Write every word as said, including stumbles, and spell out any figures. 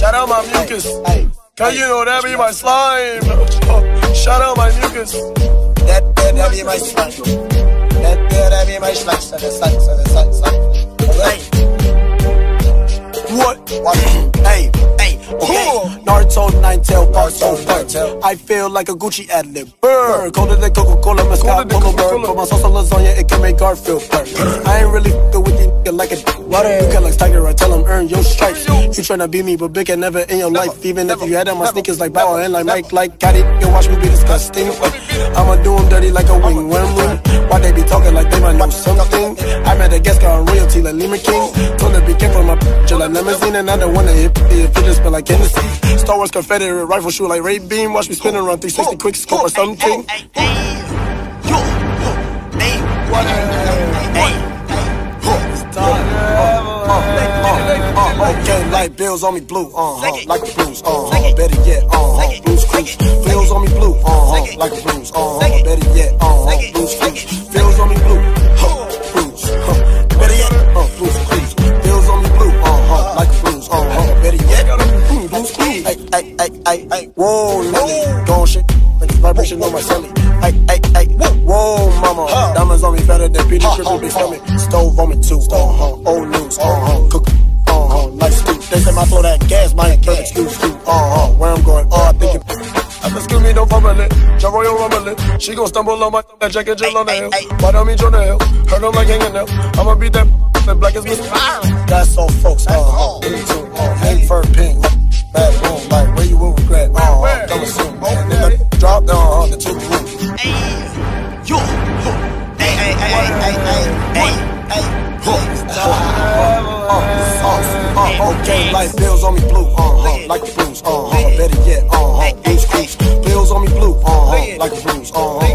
Shout out my mucus. Cause you know that be my slime. Shout out my mucus. That there, that be my slime. That there, that be my slime. So the slime, so the slime, slime. What? What? Hey, hey, okay. Naruto, nine tail, Naruto, nine tail. I feel like a Gucci ad-lib. Burr, colder than Coca-Cola, Mezcal, Polo Bird. Put my sauce on lasagna, it can make Garfield burn. I ain't really f***ing with you nigga like a water. You can like Tiger, I tell him earn your stripes. You tryna be me, but big and never in your life. Even if you had on my sneakers like Bow and like Mike, like got it, you watch me be disgusting. I'ma do them dirty like a wing, wing, wing. Why they be talking like they might know something? I met a guest girl on royalty like Lima King. Told her be careful my bitch like limousine, and I don't wanna hit if it just smell like Hennessy. Star Wars Confederate rifle shoot like Ray Beam. Watch me spin around three sixty quick scope or something. Okay, like bills on me blue, uh huh, like a blues, uh huh, better yet, uh huh, blues cruise. Bills on me blue, uh huh, like a blues, uh huh, better yet, uh huh, blues cruise. Bills on me blue, huh, blues, huh, better yet, uh, blues cruise. Bills on me blue, uh huh, like a blues, uh huh, better yet, mm, blues cruise. Ay, ay, ay, ay, ay, whoa, Lily, gone shit, like vibration on my celly. Ay, ay, ay, whoa, mama, diamonds on me better than Peter Triple B stomach. Stove on me too, uh huh, old news, uh huh, cook. Uh-huh, like Stu, they say my flow that gas, my third excuse you. Uh-huh, where I'm going, oh, I think it. Excuse me, don't fumble it. Jump on your rumble it. She gon' stumble on my that jacket, Jill on the hill. Why don't mean Jonah Hurt them like hanging up. I'ma beat that the black as Mister That's all, folks. Uh-huh, me too. Uh, hang fur pink. Bad boom, like where you will regret. Uh-huh, don't assume. And then the drop down, uh-huh, the two room. Hey, yo, hey, hey, hey, hey, hey, hey, hey. Uh, okay, like bills on me blue, uh-huh, like a blues, uh-huh, better yet, uh-huh, blues cruise. Bills on me blue, uh-huh, like a blues, uh-huh.